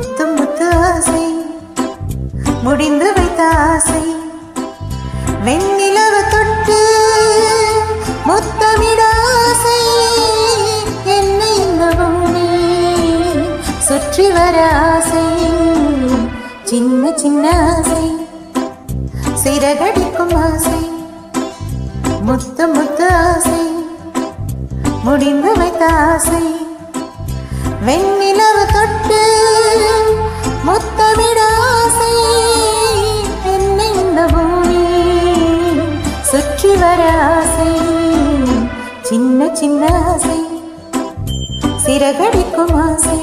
முத்து முத்து ஆசை முடிந்து வைத்த ஆசை வெண்ணிலவு தொட்டு முத்தமிட ஆசை என்னை இந்த பூமி சுற்றி வர ஆசை சின்ன சின்ன ஆசை சிறகடிக்கும் ஆசை முத்து முத்து ஆசை முடிந்து வைத்த ஆசை வெண்ணிலவு தொட்டு முத்தமிட ஆசை என்னை இந்த பூமி சுற்றி வர ஆசை சின்ன சின்ன ஆசை சிறகடிக்கும் ஆசை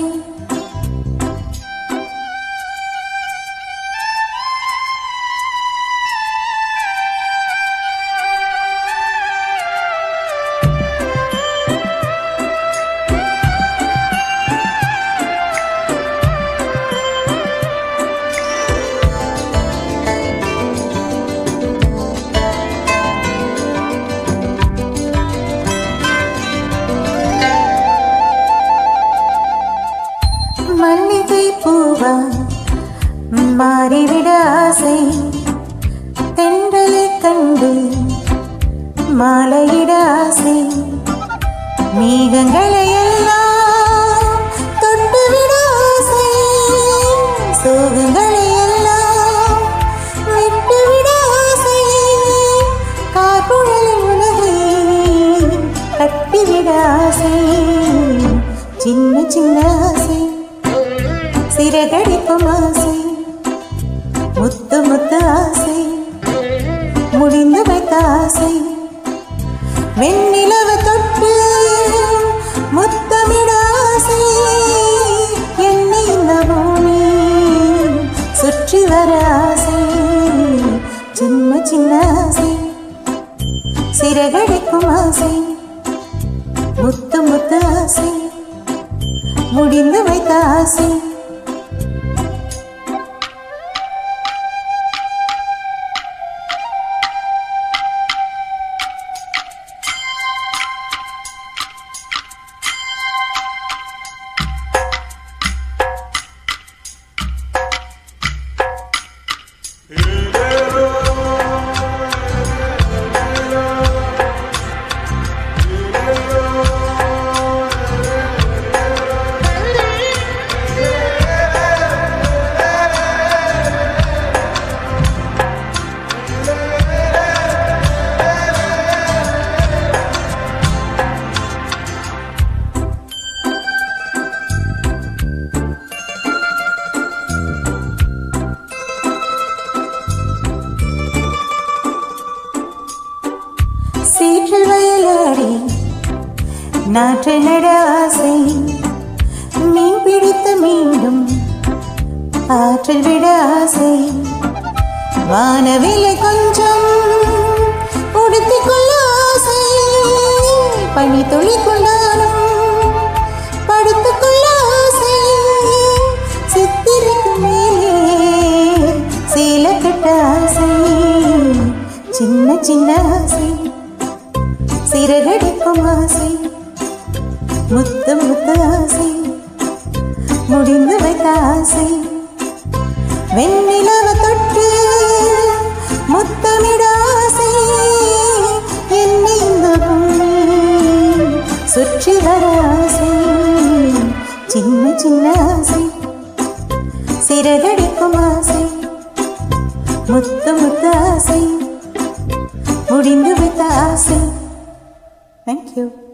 மல்லிகை பூவா மாறிவிட ஆசை தென்றலை கண்டு மாலையிட ஆசை மேகங்களை எல்லாம் தொட்டுவிட ஆசை சோகங்களை எல்லாம் விட்டுவிட ஆசை கார்குழலின் உலகை கட்டிவிட ஆசை சின்ன சின்ன ஆசை சிறகடிக்கும் ஆசை முத்து முத்து ஆசை முடிந்து வைத்த ஆசை வெண்ணிலவு தொட்டு முத்தமிட ஆசை என்னை இந்த பூமி சுற்றி வர ஆசை சின்ன சின்ன ஆசை சிறகடிக்கும் ஆசை முத்து முத்து ஆசை முடிந்து வைத்த ஆசை சீற்றில் வயலாடி நாற்றை நட ஆசை மீன் பிடித்து மீண்டும் ஆற்றில் விட ஆசை வானவிலை கொஞ்சம் உடுத்திக் கொள்ள ஆசை பனி துளி கொண்டாலும் படுத்துக் கொள்ள ஆசை சித்திரைக்கு மேலே சீல கட்ட ஆசை சின்ன சின்ன ஆசை சிறகடிக்கும் ஆசை முத்து முத்து ஆசை முடிந்து வைத்த ஆசை வெண்ணிலவு தொட்டு முத்தமிட ஆசை என்னை இந்த பூமி சுற்றி வர ஆசை சின்ன சின்ன ஆசை சிறகடிக்கும் ஆசை முத்து முத்து ஆசை முடிந்து வைத்த ஆசை. Thank you.